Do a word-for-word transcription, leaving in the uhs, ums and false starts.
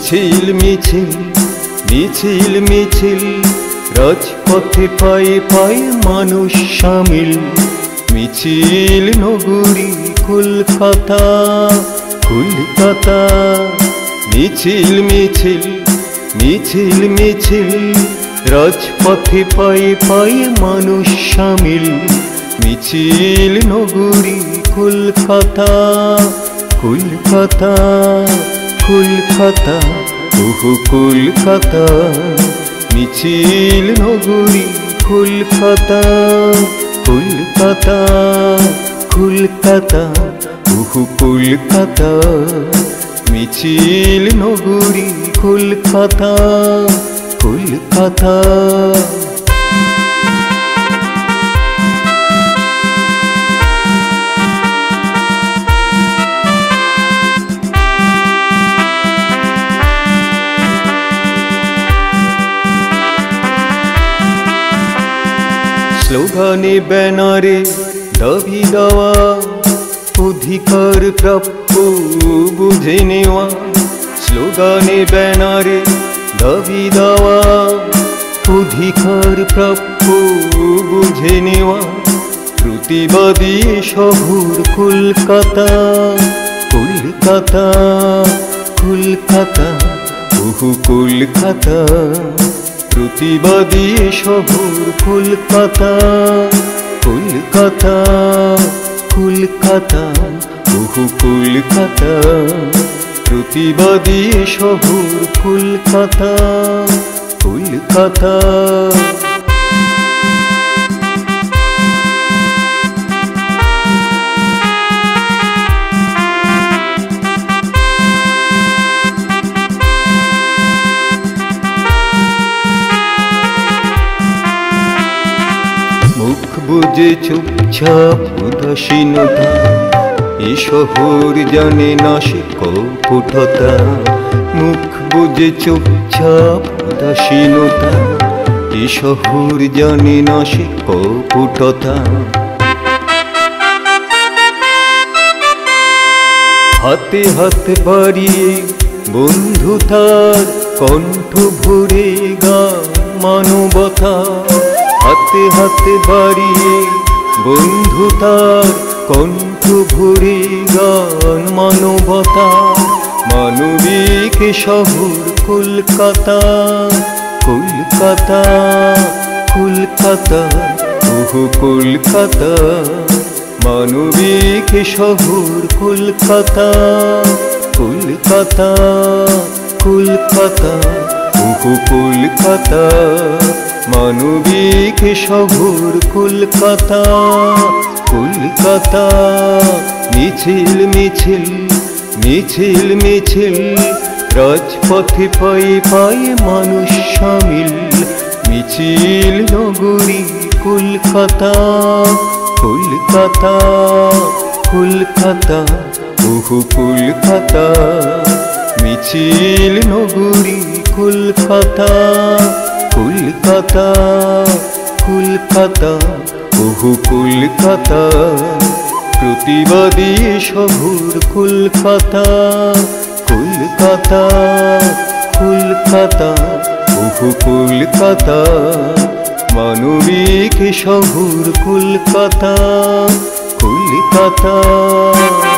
মিছিল মিছিল মিছিল মিছিল রাজপথে পায়ে পায়ে মানুষ শামিল। মিছিল নগরী কলকাতা কলকাতা। মিছিল মিছিল মিছিল মিছিল রাজপথে পায়ে পায়ে মানুষ শামিল। মিছিল নগরী কলকাতা কলকাতা কলকাতা ওহো কলকাতা। মিছিল নগরী কলকাতা কলকাতা কলকাতা ওহো কলকাতা। মিছিল নগরী কলকাতা কলকাতা। স্লোগানে ব্যানারে দাবি দেওয়া অধিকার প্রাপ্য বুঝে নেওয়া। স্লোগানে ব্যানারে দাবি দেওয়া অধিকার প্রাপ্য বুঝে নেওয়া। প্রতিবাদী শহর কলকাতা কলকাতা কলকাতা ওহো কলকাতা। প্রতিবাদী শহর কলকাতা কলকাতা কলকাতা ওহো কলকাতা। প্রতিবাদী শহর কলকাতা কলকাতা। মুখ বুজে চুপচাপ উদাসীনতা, এ শহর জানে না সে কপটতা। মুখ বুজে চুপচাপ উদাসীনতা, এ শহর জানে না সে কপটতা। হাতে হাতে বাড়িয়ে বন্ধু তার কণ্ঠ ভরে গান মানবতা। হাতে হাতে বাড়িয়ে বন্ধু তার কণ্ঠ ভরে গান মানবতা। মানবিক শহর কলকাতা কলকাতা কলকাতা ওহো কলকাতা। মানবিক শহর কলকাতা কলকাতা কলকাতা ওহো কলকাতা। মানবিক শহর কলকাতা কলকাতা। মিছিল মিছিল মিছিল মিছিল রাজপথে পায়ে পায়ে মানুষ শামিল। মিছিল নগরী কলকাতা কলকাতা কলকাতা ওহো কলকাতা। মিছিল নগরী কলকাতা কলকাতা কলকাতা ওহো কলকাতা। প্রতিবাদী শহর কলকাতা কলকাতা কলকাতা ওহো কলকাতা। মানবিক শহর কলকাতা কলকাতা।